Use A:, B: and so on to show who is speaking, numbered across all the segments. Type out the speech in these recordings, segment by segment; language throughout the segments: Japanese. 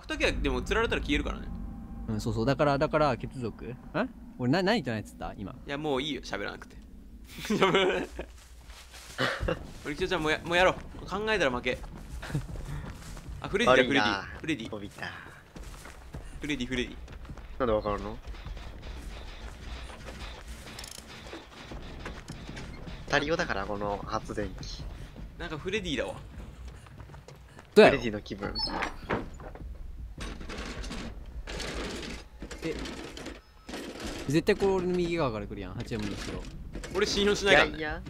A: くときはでも釣られたら消えるからね。
B: うん、そうそう。だから、血族俺、何言ってないっつった今。
A: いや、もういいよ、喋らなくて。俺、ちゃん、もうやろう。考えたら負け。あ、フレディだ、フレディ。フレディ。
C: 飛びた。
A: フレディ、フレディ。
C: なんでわかるの？タリオだからこの発電機。
A: なんかフレディだわ。
B: どうやろ
C: フレディの気分。
B: 絶対これ俺の右側から来るやん。8Mの後ろ。
A: 俺信用しないからね。
C: いや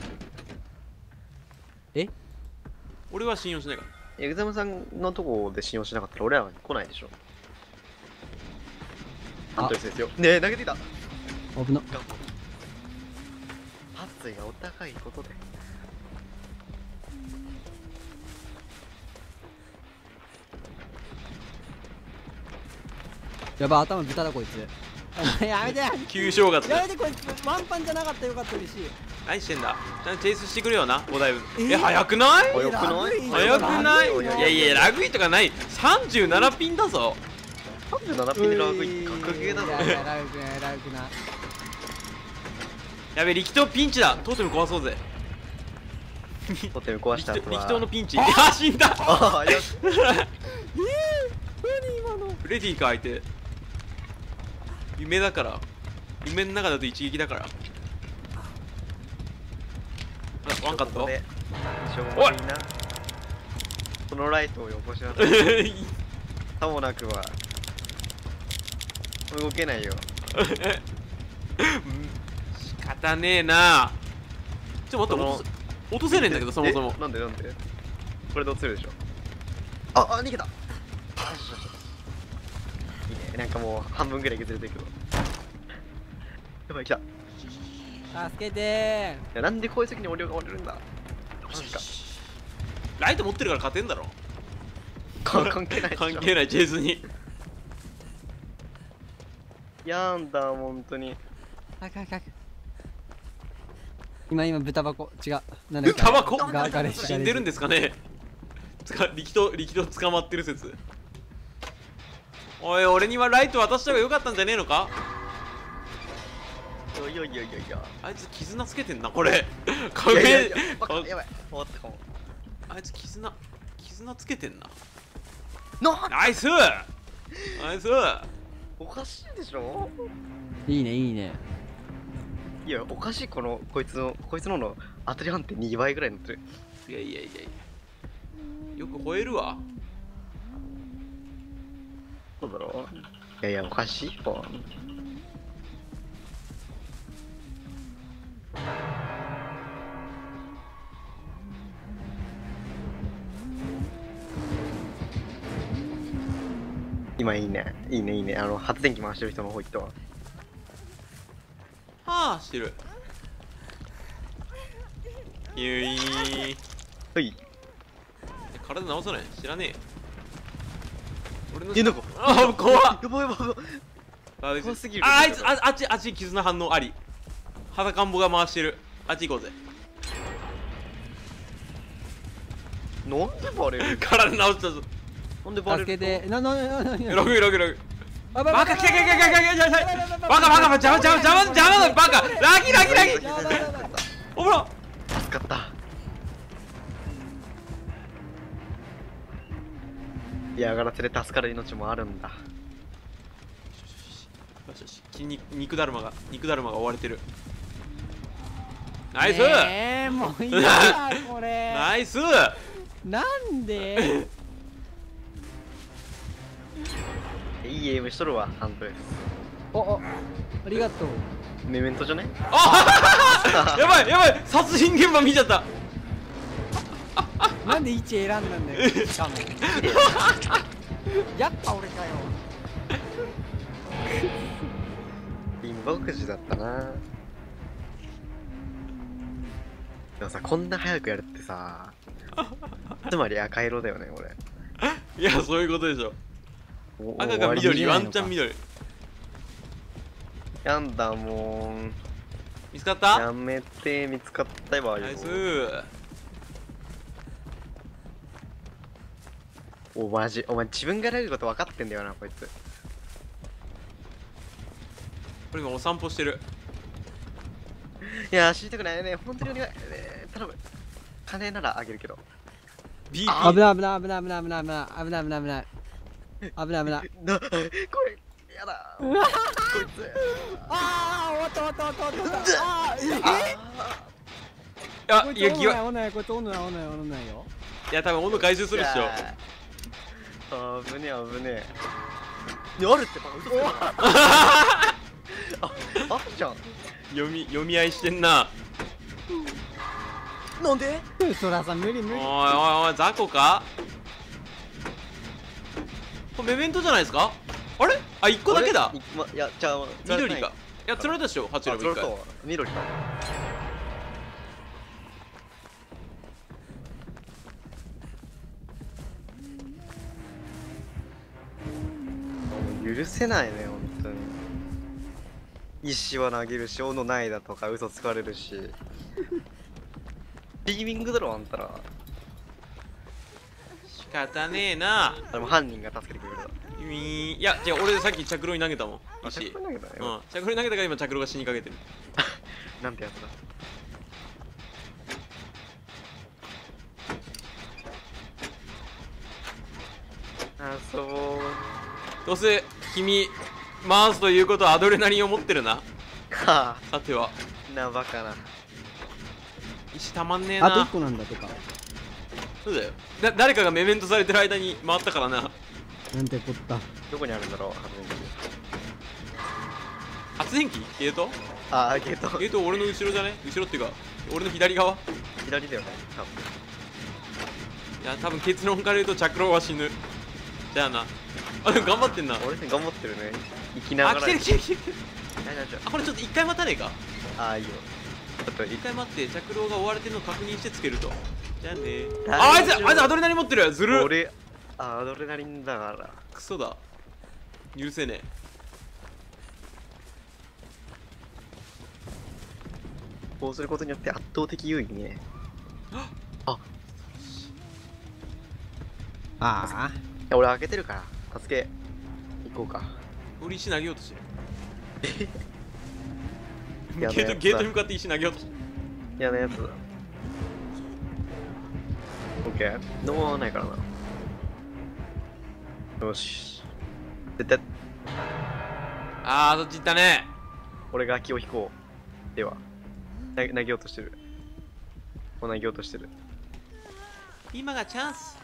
A: 俺は信用しないから。
C: エグザムさんのとこで信用しなかったら俺らは来ないでしょ。ハントレスですよ。ねえ、投げてきた。
B: 危な。
C: 発意がお高いことで。
B: やば、頭豚だこいつ。やめて。
A: 旧正月だ。
B: やめて、こいつワンパンじゃなかった。よかった、嬉しい。
A: 何してんだ。ちゃんとチェイスしてくれよな、おだいぶ。早くない？
C: 早くない？
A: 早くない？いやいや、ラグいとかない。37ピンだぞ。
C: 37ピンでラグい格ゲーだぞ。
B: いやいや、ラグくない、ラグくない。
A: やべ、力投ピンチだ。トーテム壊そうぜ。
C: トテム壊した後は
A: 力投のピンチ。あ、死んだ。
C: ああ、よし。
B: 何今の。
A: フレディか相手。夢だから。夢の中だと一撃だから。あ、ワンカット。
C: しょうがないな。このライトをよこしなさい。さもなくは動けないよ。
A: 仕方ねえな。ちょっと待って、落とせねえんだけど、そもそも。
C: なんでこれで落ちるでしょ。あ、逃げた。いいね、なんかもう半分ぐらい削れていくの。やばい、来た。い
B: 助けて
C: や、なんでこういう時に俺が折れるんだ。マジか。
A: ライト持ってるから勝てんだろ。
C: 関係ないでしょ。
A: 関係ない、チェイスに。
C: やんだ、本当に。
B: 今豚箱違う。なんだっけ。
A: タバコ
B: ガレ
A: 死んでるんですかね。力投捕まってる説。おい、俺にはライト渡した方が良かったんじゃねえのか。
C: いや。
A: あいつ絆つけてんな、これ。
C: や
A: 影。
C: ばい、終わったかも。
A: あいつ絆つけてんな。
C: な
A: ナイス。
C: おかしいでしょ。
B: いいね、いいね。
C: いや、おかしい。こいつの当たり判定2倍ぐらいになってる。
A: いや。よく吠えるわ。
C: そうだろ。いや、おかしいわ。今いいね。発電機回してる人の方行ったわ。
A: はあ、してる。ゆい。
C: はい。
A: 体直さない。知らねえ。俺の。
C: なんか。
A: あ、怖っ。
C: やばい。
A: 怖
C: すぎる。
A: あいつ、あっち絆反応あり。肌かんぼが回してる。あっち行こうぜ。
C: なんでバレる？
A: 体直したぞ。
C: なんでバレる？
B: 助けて。
A: ログ。
B: バ
A: バカ来た。バカ邪魔だバカ。ラギ。おもろ。
C: 助かった。嫌がらせで助かる命もあるんだ。
A: よし。肉だるまが追われてる。ナイス。
B: もういいやこれ。
A: ナイス。
B: なんで
C: いいエイムしとるわ、ハントです。
B: ありがとう。
C: メメントじゃね？
A: あやばい殺人現場見ちゃった。
B: なんで位置選んだんだよ。しかもやっぱ俺かよ。
C: 貧乏くじだったな。でもさ、こんな早くやるってさ、つまり赤色だよね、俺。
A: いや、そういうことでしょ。赤が緑、ワンチャン緑。
C: やんだもん。
A: 見つかった？
C: やめて、見つかったわよ。
A: ナイス。
C: おマジ、お前自分がやれること分かってんだよなこいつ。
A: これ今お散歩してる。
C: いやー知りたくないね、本当にお願い、頼む。金ならあげるけど。
A: ビ
C: あ
B: 危ない危ない危ない危ない危ない危ない危ない危ない危ない危ない危ない。
C: これやだこいつ。
B: ああ終わった終わった終わった終わったあ
A: あ、
B: こいつ
A: いや、疑惑。
B: おんないこいつおんないおんないおんないよ。
A: いや、多分温度回収するっしょ。
C: あぶねえ危ねえ。あるってば嘘つくな。あるじゃん。
A: 読み合いしてんな。
C: なんで？
B: そらさ無理無理。
A: おいおいおい、雑魚か。これメメントじゃないですか。あれ、あ、1個だけだ。
C: いや、じゃあ
A: 緑か。いや、釣られたでしょ、8の1回。
C: 緑か。許せないね、本当に。石は投げるし、斧ないだとか嘘つかれるし。ビーミングだろ、あんたら。
A: 仕方ねえな。
C: でも犯人が助けてくれるだろ。
A: いや、違う、俺さっき着炉に投げたもん。
C: あ、
A: 石。
C: 着炉投げた
A: うん
C: よ。、
A: 着炉に投げたから今着炉が死にかけてる。
C: なんてやつだ。遊ぼう。
A: どうせ君回すということはアドレナリンを持ってるな。
C: は
A: さては
C: あ、なバカな。
A: 石たまんねえ
B: あと
A: な。
B: 1個なんだとか。
A: そうだよ。誰かがメメントされてる間に回ったからな。
B: なんてこった。
C: どこにあるんだろう、発電機。
A: 発電機ゲート
C: あ、ゲート。
A: ゲート俺の後ろじゃね。後ろっていうか俺の左側。い
C: 左だよね、多分。
A: や多分結論から言うと着炉は死ぬ。じゃあな。あ、でも頑張ってんな。
C: 俺頑張ってるね。生きなが
A: あ、
C: ら。
A: 来てる来てる来てる。
C: 大丈夫。
A: あ、これちょっと一回待たねえか。
C: あ、いいよ。ちょっと
A: 一回待って着炉が終われてるのを確認してつけると。じゃあね。
C: 大
A: あ、あいつ
C: 丈夫
A: アドレナリン持ってる。ずる。
C: 俺、アドレナリンだから。
A: クソだ。許せねえ。
C: こうすることによって圧倒的優位にね。あ、
B: あ
C: いや俺開けてるから、助け、行こうか。
A: 俺石投げようとしてる。
C: やだやつだ
A: ゲートに向かって石投げようとしてる。
C: 嫌なやつだ。オッケー。どうもないからな。よし。絶対、
A: あー、そっち行ったね。
C: 俺が気を引こう。では、投げようとしてる。もう投げようとしてる。
A: 今がチャンス。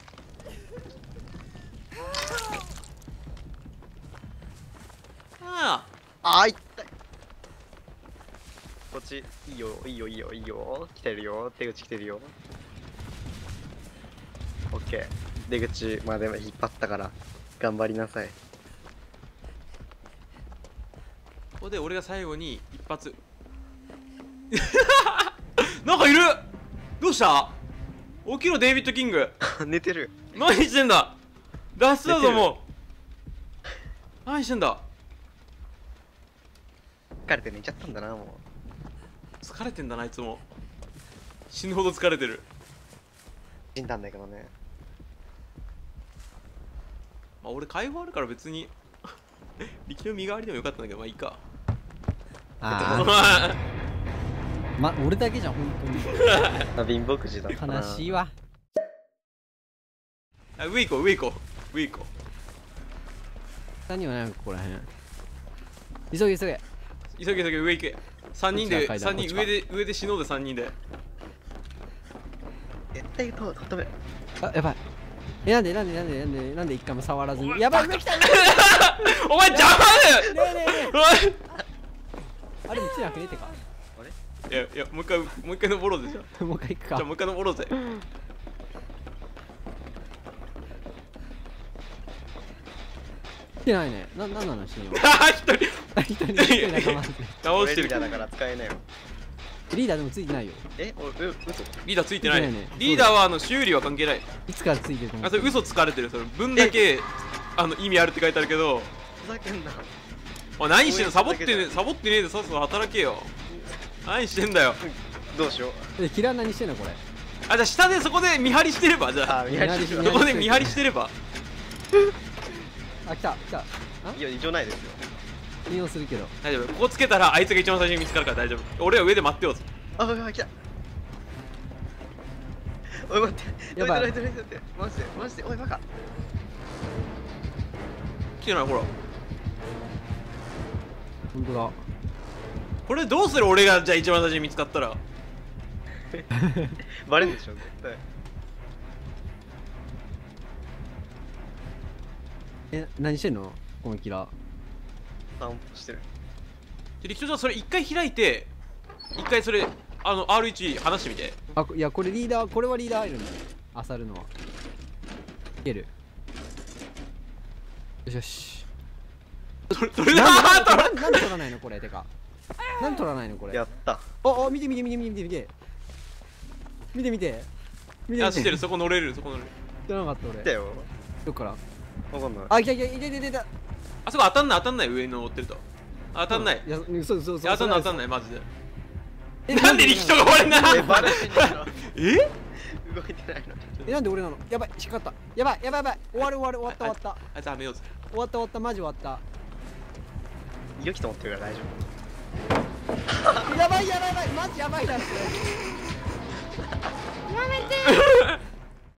A: あ
C: あー、いったい。こっち、いいよ、いいよ、いいよ、いいよ。来てるよ。出口来てるよ。オッケー。出口まで引っ張ったから、頑張りなさい。
A: あ、ここで俺が最後に一発。なんかいる。どうした。起きろデイビッド・キング。
C: 寝てる。
A: 何してんだ。脱出だぞ
C: 寝てる
A: もう。何してんだ。
C: 疲れて寝ちゃったんだな、も
A: 疲れてんだな、いつも。死ぬほど疲れてる。
C: う。死んだんだけどね。
A: まあ、俺解放あるから別に力の身代わりでもよかったんだけど、まあいいか。
B: あま、俺だけじゃん本
C: あ、貧乏くじだった
B: 当に
C: な。
B: 悲しいわ。
A: あ、上行こう上行こう上行こ
B: 下にはないのここらへん。急げ急げ。
A: う。急げ急げ上行け。3人で
B: こっちが階段
A: 3人
B: こっち
A: 上で死のうで3人で。
C: 絶対と止め。
B: あ、やばい。なんで一回も触らずに。やばい上来た。ね
A: お前邪魔だよ。
B: えねえねえ。
A: おい。
B: あれもつなくねってか。
A: いやいや、もう一回登ろうぜ。じゃあ
B: もう一回行くか。
A: じゃあもう一回登ろうぜ。
B: 来てないね。なんなのシーンは。
A: 一人
B: 一人仲間で。
A: 倒してる。
C: 俺リーダーだから使えないよ。
B: リーダーでもついてないよ。
C: え、俺、嘘。
A: リーダーついてない
B: ついてないね。
A: リーダーは修理は関係ない。
B: いつからついてると思
A: あ、
B: う。
A: それ嘘つかれてる。それ分だけ意味あるって書いてあるけど。
C: ふざけんな。
A: おい何してんの。サボって
C: 応援するだけじゃん
A: ねサボってねえでさっさと働けよ。何してんだよ。
C: どうしよう。
B: キラー何してんのこれ。
A: あ、じゃあ下でそこで見張りしてれば、じゃあ
C: あ、見張りしてる
A: そこで見張りしてれば。
B: あ、来た来た。
C: いや、異常ないですよ。
B: 利用するけど。
A: 大丈夫、ここつけたらあいつが一番最初に見つかるから大丈夫。俺は上で待ってよう。
C: あ、来た。おい、待って。
B: やばい
C: 待って。マジで、おい、バカ。
A: 来てない、ほら。
B: 本当だ。
A: これどうする、俺がじゃあ一番最初に見つかったら。
C: バレるでしょ、絶対。
B: 何してんのこのキラー。
C: 散歩してる。
A: 力士さん、それ一回開いて、一回それ、R1 離してみて。
B: あ、いや、これリーダー、これはリーダーいるんだよ。あさるのは。いける。よしよし。
A: それだ
B: なん
A: ー
B: で取らないのこれ、てか。なんで取らないのこれ。
C: やった。
B: お、見て。見て。
A: あ、知ってる、そこ乗れる、そこ乗れる。
B: 知らなかった俺。
C: 来たよ。
B: どっから。
C: わかんない。
B: あ、いた。
A: あそこ当たんない、上に乗ってると。当たんない。
B: いや、そう。
A: 当たんない、マジで。
B: え
A: なんで力士が俺な
C: バレてんだろ。
A: え
C: 動いてないの。
B: なんで俺なの。やばい、引っかかった。やばい。終わった。
A: あいつやめようぜ。
B: 終わった、マジ終わった。
C: 良きと思ってるから大丈
B: やばい、マジやばいだって。やめて